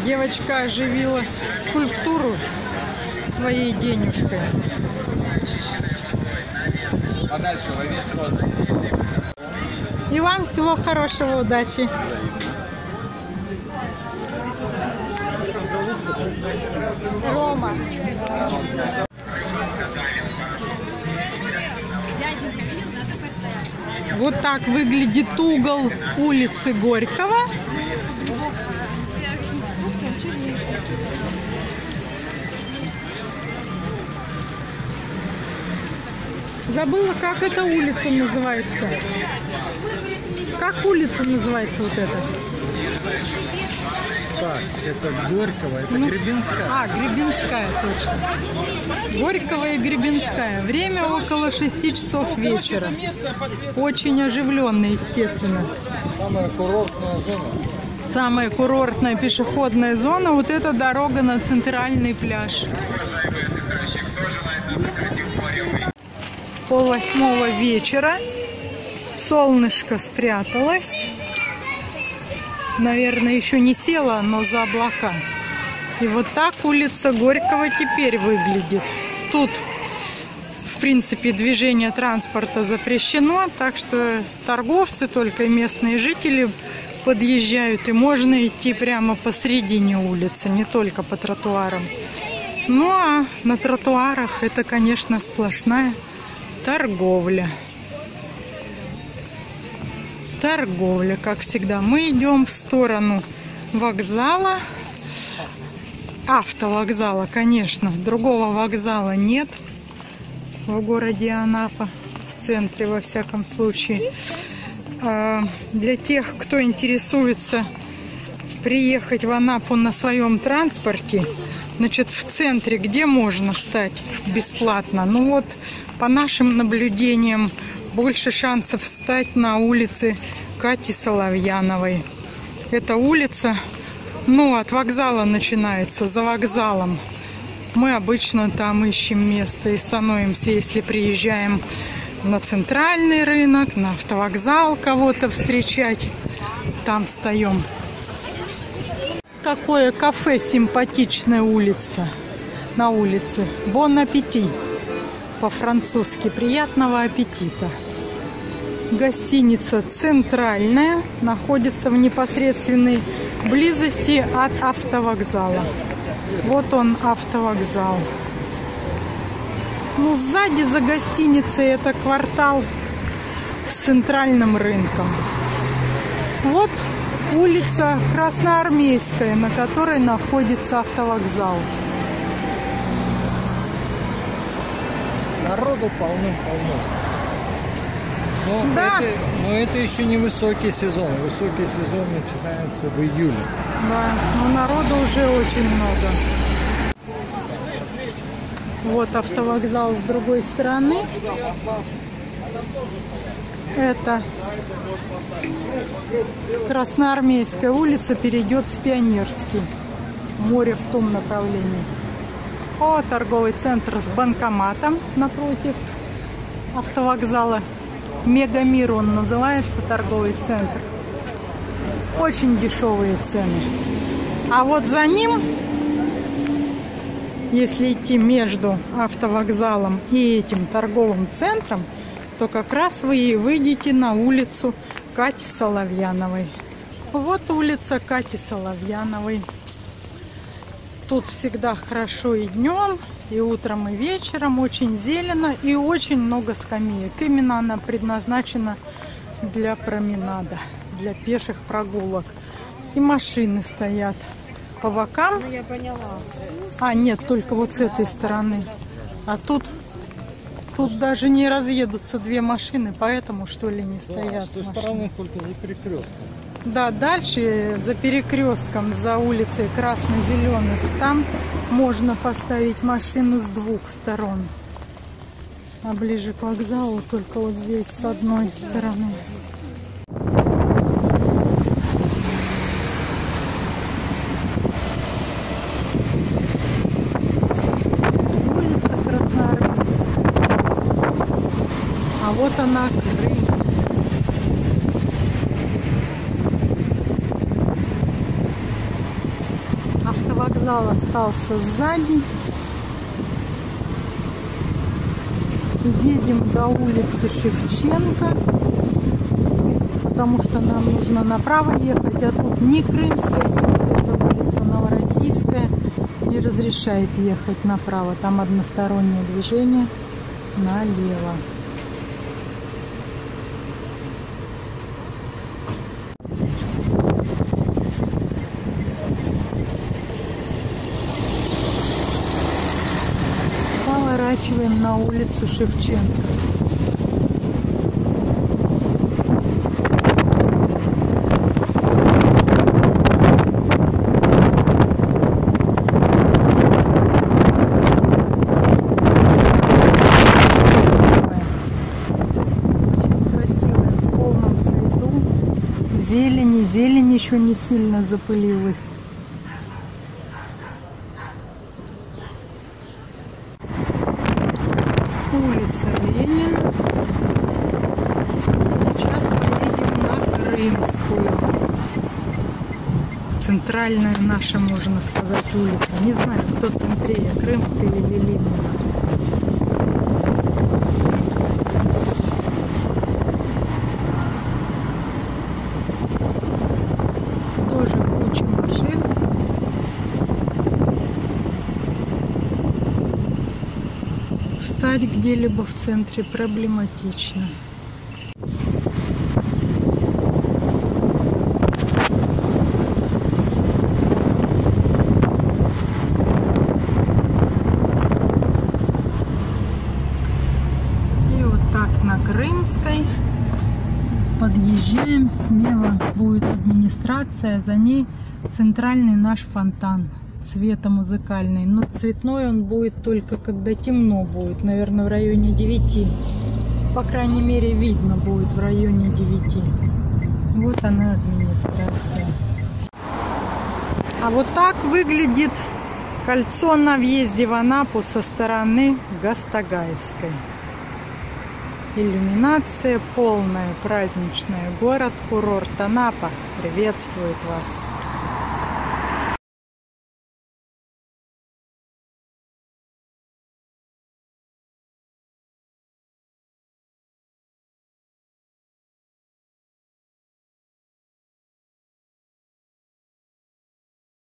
Девочка оживила скульптуру своей денежкой. И вам всего хорошего, удачи. Рома. Вот так выглядит угол улицы Горького. Забыла, как эта улица называется. Как улица называется вот эта? Так, это Горького, это Гребенская. А, Гребенская, точно. Горького и Гребенская. Время около 6 часов вечера. Очень оживленно, естественно. Самая курортная зона. Самая курортная пешеходная зона. Вот эта дорога на центральный пляж. 7:30 вечера. Солнышко спряталось. Наверное, еще не село, но за облака. И вот так улица Горького теперь выглядит. Тут, в принципе, движение транспорта запрещено, так что торговцы, только местные жители подъезжают, и можно идти прямо посредине улицы, не только по тротуарам. Ну а на тротуарах это, конечно, сплошная торговля. Торговля, как всегда. Мы идем в сторону вокзала. Автовокзала, конечно. Другого вокзала нет в городе Анапа. В центре, во всяком случае. Для тех, кто интересуется приехать в Анапу на своем транспорте, значит, в центре, где можно встать бесплатно? Ну вот, по нашим наблюдениям, больше шансов встать на улице Кати Соловьяновой. Эта улица, ну, от вокзала начинается, за вокзалом. Мы обычно там ищем место и становимся, если приезжаем на центральный рынок, на автовокзал кого-то встречать. Там встаем. Какое кафе симпатичная улица. На улице. Бон аппетит. По-французски. Приятного аппетита. Гостиница «Центральная» находится в непосредственной близости от автовокзала. Вот он, автовокзал. Ну, сзади за гостиницей это квартал с центральным рынком. Вот улица Красноармейская, на которой находится автовокзал. Народу полно-полно. Да. Но это еще не высокий сезон. Высокий сезон начинается в июле. Да, но народу уже очень много. Вот автовокзал с другой стороны. Это Красноармейская улица перейдет в Пионерский. Море в том направлении. О, торговый центр с банкоматом напротив автовокзала. Мегамир он называется, торговый центр. Очень дешевые цены. А вот за ним, если идти между автовокзалом и этим торговым центром, то как раз вы и выйдете на улицу Кати Соловьяновой. Вот улица Кати Соловьяновой. Тут всегда хорошо и днем, и утром, и вечером. Очень зелено и очень много скамеек. Именно она предназначена для променада, для пеших прогулок. И машины стоят по бокам. Ну, я поняла. А, нет, только вот с этой стороны. А тут даже не разъедутся две машины, поэтому, что ли, не стоят. С той машины. стороны только за перекрестком. Да, дальше за перекрестком, за улицей красно-зеленых, там можно поставить машину с двух сторон. А ближе к вокзалу только вот здесь с одной стороны. Улица Красноармейская. А вот она, Крым. Вокзал остался сзади. Едем до улицы Шевченко, потому что нам нужно направо ехать, а тут не Крымская, это улица Новороссийская, не разрешает ехать направо. Там одностороннее движение налево. Поворачиваем на улицу Шевченко. Очень красивая, в полном цвету. Зелень еще не сильно запылилась. Улица Ленина. Сейчас поедем на Крымскую. Центральная наша, можно сказать, улица. Не знаю, кто центрее, Крымская или Ленина. Тоже куча машин. Встать где-либо в центре проблематично. И вот так на Крымской подъезжаем. Слева будет администрация, за ней центральный наш фонтан. Цветомузыкальный. Но цветной он будет только когда темно будет. Наверное, в районе 9. По крайней мере, видно будет в районе 9. Вот она, администрация. А вот так выглядит кольцо на въезде в Анапу со стороны Гастагаевской. Иллюминация полная, праздничная. Город-курорт Анапа приветствует вас.